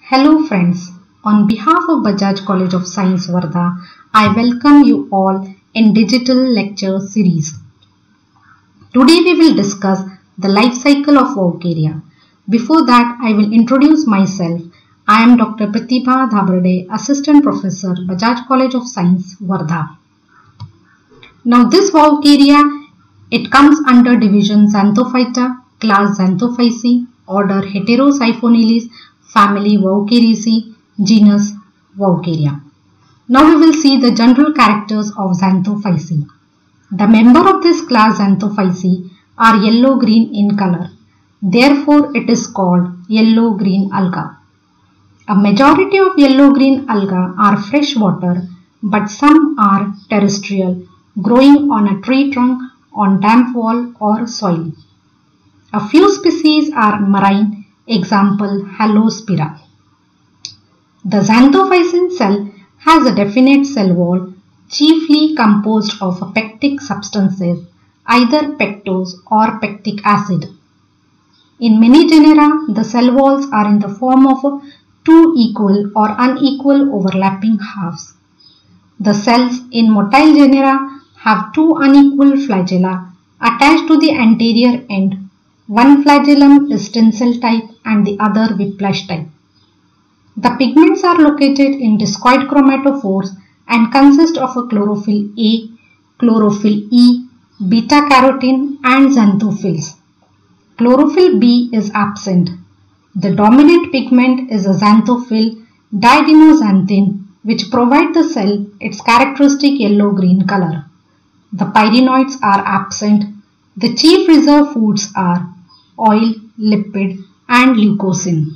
Hello friends, on behalf of Bajaj College of Science Wardha, I welcome you all in digital lecture series. Today we will discuss the life cycle of Vaucaria. Before that, I will introduce myself. I am Dr. Pratibha Dhabarde, Assistant Professor, Bajaj College of Science Wardha. Now this Vaucaria, it comes under division Xanthophyta, class Xanthophyceae, order Heterosiphoneles, family Vaucariaceae, genus Vaucaria. Now we will see the general characters of Xanthophyceae. The member of this class Xanthophyceae are yellow-green in color. Therefore, it is called yellow-green alga. A majority of yellow-green alga are freshwater, but some are terrestrial, growing on a tree trunk, on damp wall or soil. A few species are marine, example Halospira. The Xanthophycean cell has a definite cell wall, chiefly composed of pectic substances, either pectose or pectic acid. In many genera, the cell walls are in the form of two equal or unequal overlapping halves. The cells in motile genera have two unequal flagella attached to the anterior end. One flagellum is tensile type and the other whiplash type. The pigments are located in discoid chromatophores and consist of a chlorophyll A, chlorophyll E, beta-carotene and xanthophylls. Chlorophyll B is absent. The dominant pigment is a xanthophyll diadinoxanthin, which provide the cell its characteristic yellow-green color. The pyrenoids are absent. The chief reserve foods are oil, lipid and leucosin.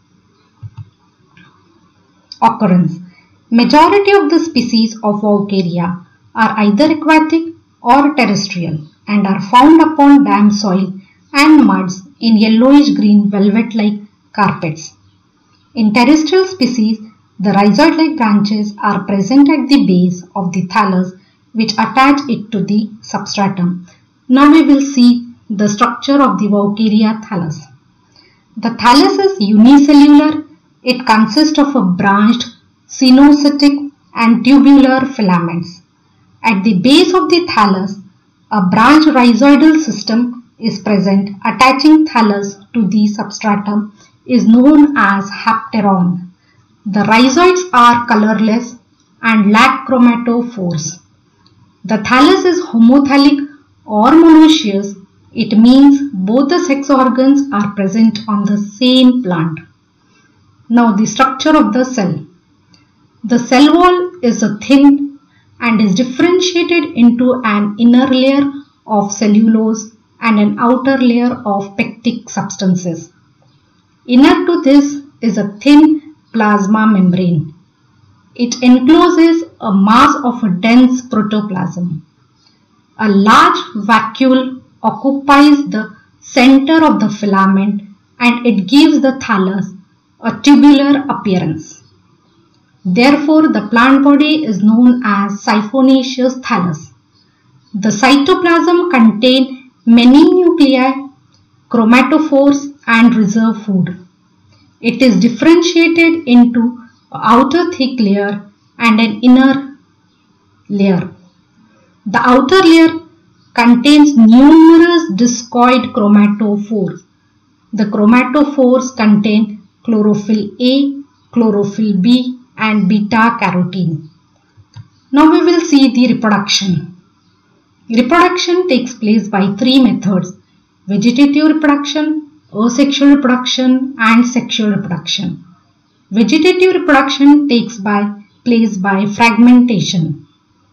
Occurrence. Majority of the species of Vaucaria are either aquatic or terrestrial and are found upon damp soil and muds in yellowish-green velvet-like carpets. In terrestrial species, the rhizoid-like branches are present at the base of the thallus which attach it to the substratum. Now we will see the structure of the Vaucaria thallus. The thallus is unicellular. It consists of a branched, cenocytic and tubular filaments. At the base of the thallus, a branched rhizoidal system is present attaching thallus to the substratum is known as hapteron. The rhizoids are colorless and lack chromatophores. The thallus is homothallic or monoecious. It means both the sex organs are present on the same plant. Now the structure of the cell. The cell wall is thin and is differentiated into an inner layer of cellulose and an outer layer of pectic substances. Inner to this is a thin plasma membrane. It encloses a mass of a dense protoplasm. A large vacuole occupies the center of the filament and it gives the thallus a tubular appearance. Therefore, the plant body is known as siphonaceous thallus. The cytoplasm contains many nuclei, chromatophores and reserve food. It is differentiated into an outer thick layer and an inner layer. The outer layer contains numerous discoid chromatophores. The chromatophores contain chlorophyll A, chlorophyll B and beta-carotene. Now we will see the reproduction. Reproduction takes place by three methods: vegetative reproduction, asexual reproduction and sexual reproduction. Vegetative reproduction takes place by fragmentation.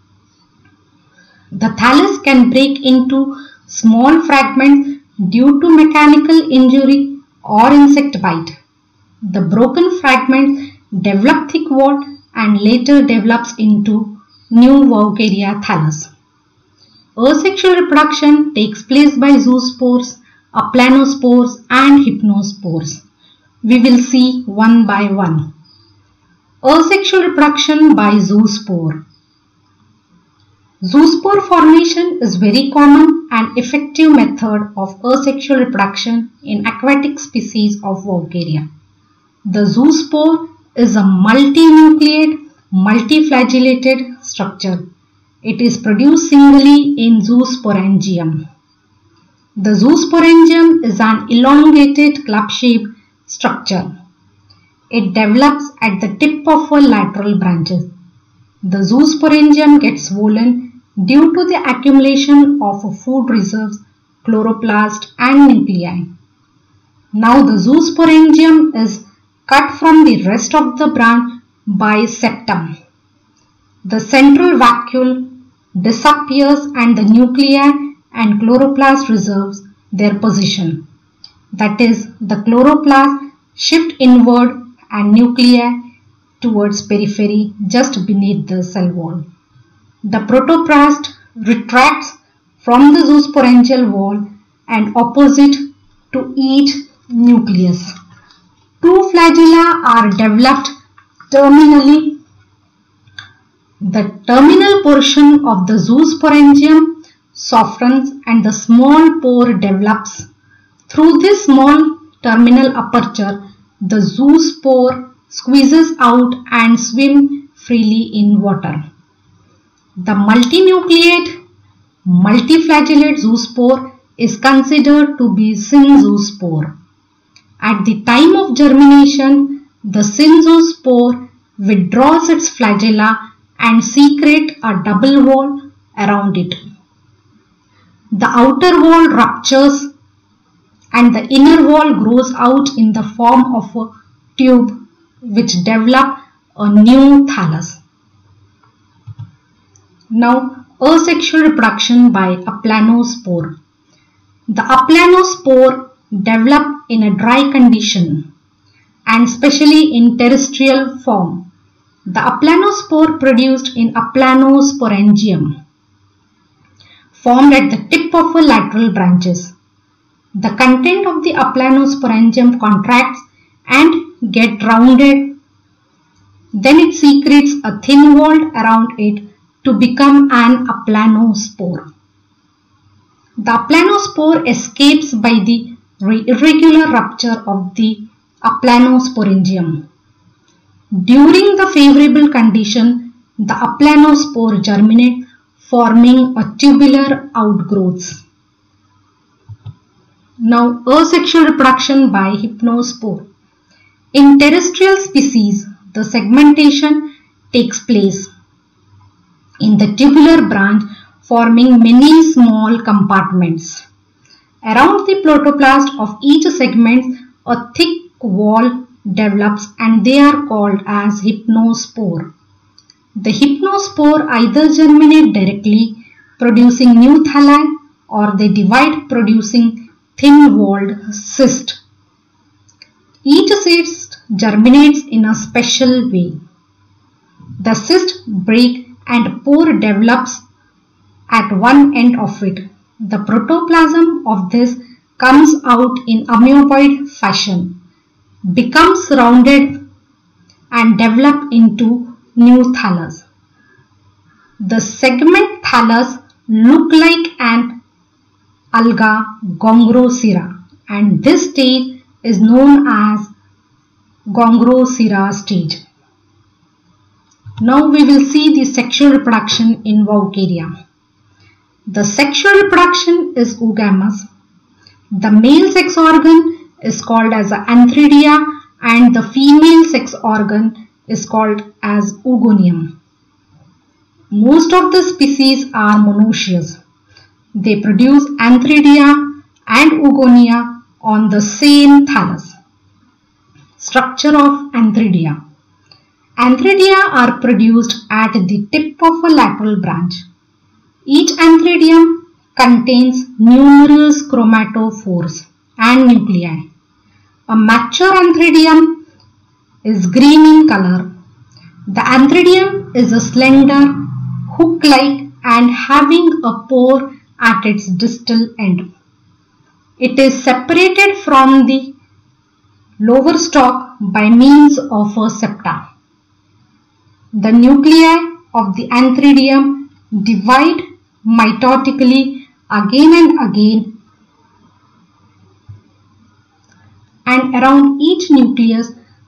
The thallus can break into small fragments due to mechanical injury or insect bite. The broken fragments develop thick wall and later develops into new Vaucaria thallus. Asexual reproduction takes place by zoospores, aplanospores and hypnospores. We will see one by one. Asexual reproduction by zoospore. Zoospore formation is very common and effective method of asexual reproduction in aquatic species of Vaucaria. The zoospore is a multinucleate, multiflagellated structure. It is produced singly in zoosporangium. The zoosporangium is an elongated club-shaped structure. It develops at the tip of a lateral branches. The zoosporangium gets swollen due to the accumulation of food reserves, chloroplast and nuclei. Now the zoosporangium is cut from the rest of the branch by septum. The central vacuole disappears and the nuclei and chloroplast reserves their position. That is, the chloroplast shift inward and nuclei towards periphery just beneath the cell wall. The protoplast retracts from the zoosporangial wall and opposite to each nucleus. Two flagella are developed terminally. The terminal portion of the zoosporangium softens and the small pore develops. Through this small terminal aperture, the zoospore squeezes out and swims freely in water. The multinucleate, multiflagellate zoospore is considered to be synzoospore. At the time of germination, the synzoospore withdraws its flagella and secretes a double wall around it. The outer wall ruptures and the inner wall grows out in the form of a tube which develops a new thallus. Now, asexual reproduction by aplanospore. The aplanospore develop in a dry condition and especially in terrestrial form. The aplanospore produced in aplanosporangium formed at the tip of a lateral branches. The content of the aplanosporangium contracts and get rounded. Then it secretes a thin wall around it to become an aplanospore. The aplanospore escapes by the irregular rupture of the aplanosporangium. During the favorable condition, the aplanospore germinates, forming a tubular outgrowths. Now, asexual reproduction by hypnospore. In terrestrial species, the segmentation takes place in the tubular branch, forming many small compartments. Around the protoplast of each segment, a thick wall develops and they are called as hypnospore. The hypnospore either germinate directly, producing new thalli, or they divide, producing thin-walled cyst. Each cyst germinates in a special way. The cyst breaks and pore develops at one end of it. The protoplasm of this comes out in amoeboid fashion, becomes rounded and develop into new thallus. The segment thallus look like an alga Gongroseira, and this stage is known as Gongroseira stage. Now we will see the sexual reproduction in Vaucaria. The sexual reproduction is oogamous. The male sex organ is called as antheridia and the female sex organ is called as oogonium. Most of the species are monoecious. They produce antheridia and oogonia on the same thallus. Structure of antheridia. Antheridia are produced at the tip of a lateral branch. Each antheridium contains numerous chromatophores and nuclei. A mature antheridium is green in color. The antheridium is a slender, hook-like and having a pore at its distal end. It is separated from the lower stalk by means of a septa. The nuclei of the antheridium divide mitotically again and again, and around each nucleus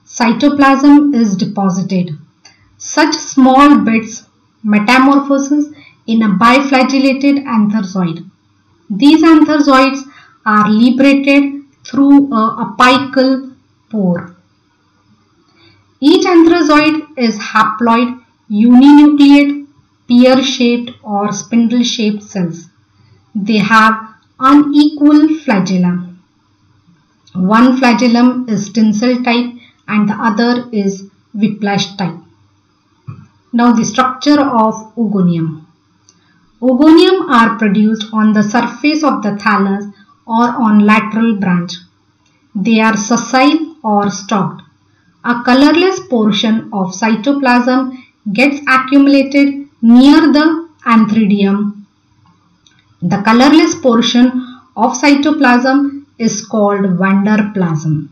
cytoplasm is deposited. Such small bits metamorphoses in a biflagellated antherzoid. These antherzoids are liberated through a apical pore. Each antherzoid is haploid, uninucleate, pear-shaped or spindle-shaped cells. They have unequal flagella. One flagellum is tinsel type and the other is whiplash type. Now the structure of oogonium. Oogonium are produced on the surface of the thallus or on lateral branch. They are sessile or stalked. A colorless portion of cytoplasm gets accumulated near the antheridium. The colorless portion of cytoplasm is called wanderplasm.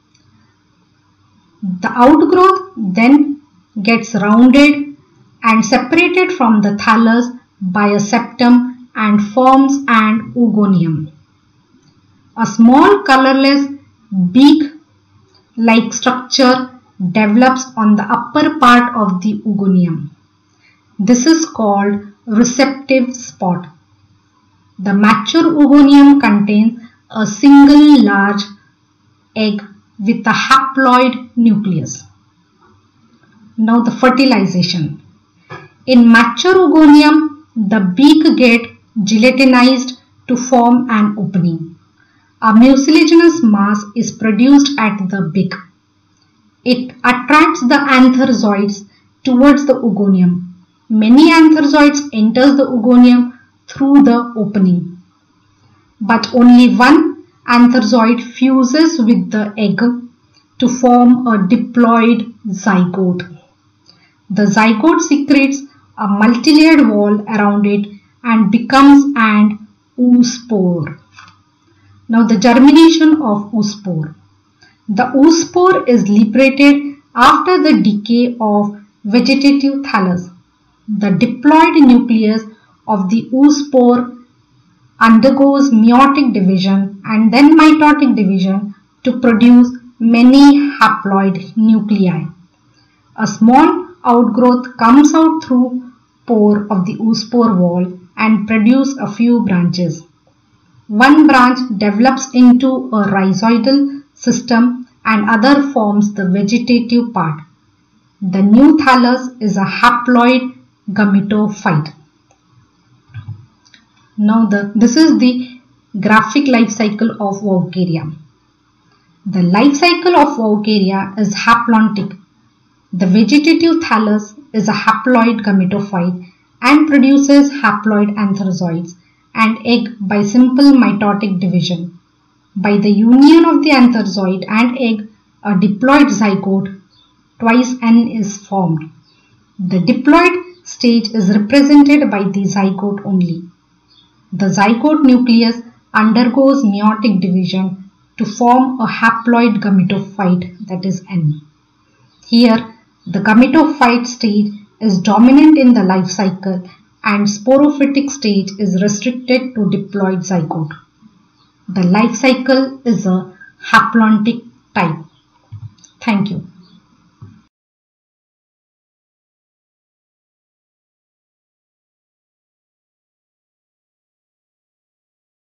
The outgrowth then gets rounded and separated from the thallus by a septum and forms an oogonium. A small colorless beak-like structure develops on the upper part of the oogonium. This is called receptive spot. The mature oogonium contains a single large egg with a haploid nucleus. Now the fertilization. In mature oogonium, the beak gets gelatinized to form an opening. A mucilaginous mass is produced at the beak. It attracts the antherzoids towards the oogonium. Many antherzoids enter the oogonium through the opening, but only one antherzoid fuses with the egg to form a diploid zygote. The zygote secretes a multilayered wall around it and becomes an oospore. Now the germination of oospore. The oospore is liberated after the decay of vegetative thallus. The diploid nucleus of the oospore undergoes meiotic division and then mitotic division to produce many haploid nuclei. A small outgrowth comes out through pore of the oospore wall and produce a few branches. One branch develops into a rhizoidal system and other forms the vegetative part. The new thallus is a haploid gametophyte. Now this is the graphic life cycle of Vaugeria. The life cycle of Vaugeria is haplontic. The vegetative thallus is a haploid gametophyte and produces haploid antherzoids and egg by simple mitotic division. By the union of the antherzoid and egg, a diploid zygote, twice N, is formed. The diploid stage is represented by the zygote only. The zygote nucleus undergoes meiotic division to form a haploid gametophyte, that is N. Here, the gametophyte stage is dominant in the life cycle and sporophytic stage is restricted to diploid zygote. The life cycle is a haplontic type. Thank you.